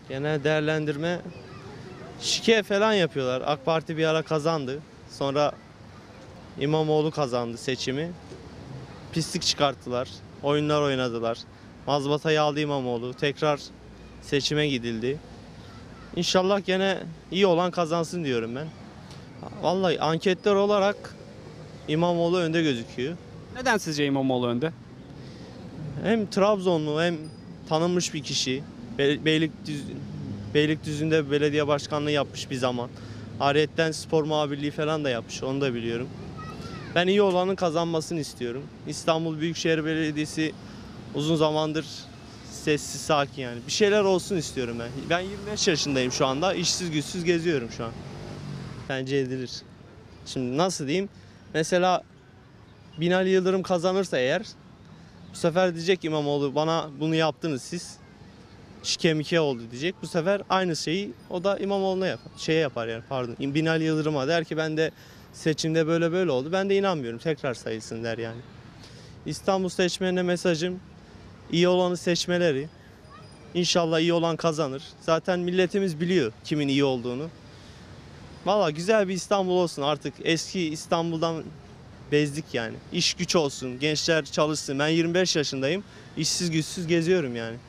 Genel değerlendirme, şike falan yapıyorlar. AK Parti bir ara kazandı. Sonra İmamoğlu kazandı seçimi. Pislik çıkarttılar. Oyunlar oynadılar. Mazbatayı aldı İmamoğlu. Tekrar seçime gidildi. İnşallah gene iyi olan kazansın diyorum ben. Vallahi anketler olarak İmamoğlu önde gözüküyor. Neden sizce İmamoğlu önde? Hem Trabzonlu hem tanınmış bir kişi. Beylikdüzü'nde belediye başkanlığı yapmış bir zaman. Ayrıyetten spor muhabirliği falan da yapmış, onu da biliyorum. Ben iyi olanın kazanmasını istiyorum. İstanbul Büyükşehir Belediyesi uzun zamandır sessiz sakin yani. Bir şeyler olsun istiyorum ben. Ben 25 yaşındayım şu anda. İşsiz güçsüz geziyorum şu an. Bence edilir. Şimdi nasıl diyeyim? Mesela Binali Yıldırım kazanırsa eğer bu sefer diyecek İmamoğlu bana bunu yaptınız siz. Şike mike oldu diyecek. Bu sefer aynı şeyi o da İmamoğlu'na yapar. Yapar yani pardon. Binali Yıldırım'a der ki ben de seçimde böyle böyle oldu. Ben de inanmıyorum. Tekrar sayılsın der yani. İstanbul seçmenine mesajım iyi olanı seçmeleri. İnşallah iyi olan kazanır. Zaten milletimiz biliyor kimin iyi olduğunu. Valla güzel bir İstanbul olsun artık. Eski İstanbul'dan bezdik yani. İş güç olsun, gençler çalışsın. Ben 25 yaşındayım. İşsiz güçsüz geziyorum yani.